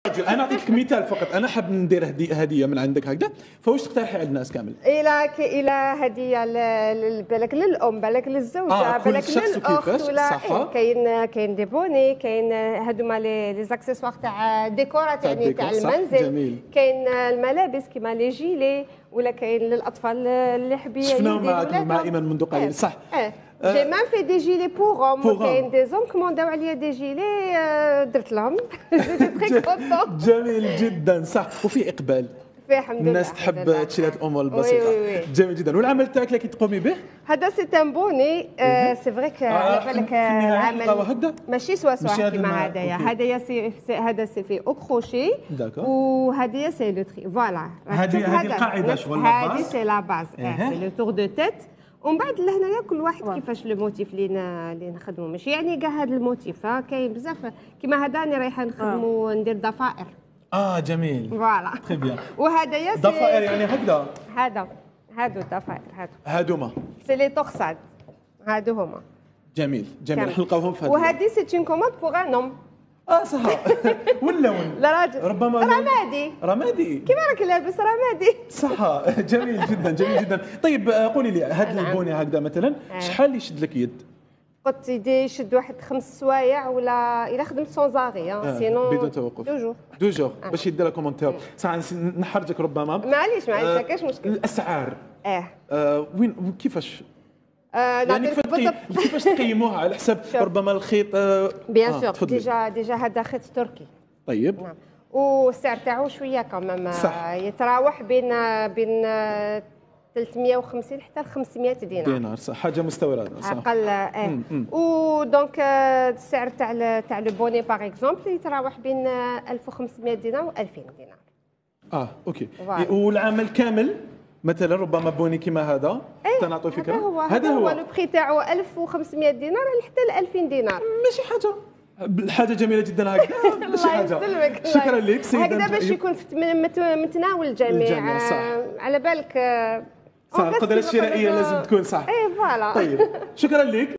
انا نعطيك مثال فقط، انا حاب ندير هديه من عندك هكذا، فواش تقترحي على الناس كامل؟ الى هديه بالك للام، بالك للزوجه، كل بالك شخص للاخت، وكيفاش، ولا صح. كاين دي بوني، كاين هذوما لي زاكسيسوار تاع ديكورات يعني الديكور، تاع صح، المنزل. جميل. كاين الملابس كيما لي جيلي، ولا كاين للاطفال اللي حبي شفناهم يديروا مع ايمن منذ قليل، صح. جي مام في دي جيلي بور هوم، بوغ كاين دي زوم كومونداو عليا دي جيلي، درت لهم جيتي تري كونتون. جميل جدا، صح. وفي اقبال، الحمد لله الناس تحب تشري هذه الامور البسيطه. وي. جميل جدا. والعمل تاعك اللي تقومي به هذا سي ان بوني، سي فري على بالك العمل ماشي سوا كيما هذايا هذا سي في او كروشي، وهذايا سي لو تري فوالا. هذه القاعده شغل هذه سي لا باز، سي لو تور دو تيت. ومن بعد لهنايا كل واحد كيفاش لو موتيف اللي نخدمو، ماشي يعني كاع هذا الموتيف، كاين بزاف كيما هذا راني رايحه نخدمو ندير ضفائر. جميل، فوالا. تري بيان. وهذايا ضفائر يعني هكذا، هادو الضفائر هادوما سي لي تورساد، هادو هما. جميل نلقاوهم في هذا. وهذه سي اون كوموند بوغ ان اوم. صح. واللون لراجل ربما رمادي كيما راك لابس رمادي. صح. جميل جدا. طيب قولي لي، هذا البوني هكذا مثلا شحال يشد لك يد؟ قلت يدي يشد واحد 5 سوايع، ولا الا خدمت سون زاغي سينو بدون توقف دو جور باش يدير لها كومونتير. صح نحرجك ربما، معليش كاش مشكل. الاسعار وين كيفاش يعني كيفاش تقيموها على حسب ربما الخيط؟ بيان سور ديجا هذا خيط تركي. طيب. نعم. والسعر تاعو شويه كمان يتراوح بين 350 حتى 500 دينار. صح، حاجه مستورده، صح. اقل. ودونك السعر تاع لو بوني باغ اكزومبل يتراوح بين 1500 دينار و 2000 دينار. اوكي. والعمل كامل مثلا ربما بوني كيما هذا تنعطوا فكره. هذا هو لو بري تاعو 1500 دينار حتى ل 2000 دينار. ماشي حاجه جميله جدا هكذا. ماشي حاجه. شكرا لك سيدنا. هكذا باش يكون متناول الجميع. على بالك صح، القدره الشرائيه لازم تكون صح. فوالا. طيب شكرا لك.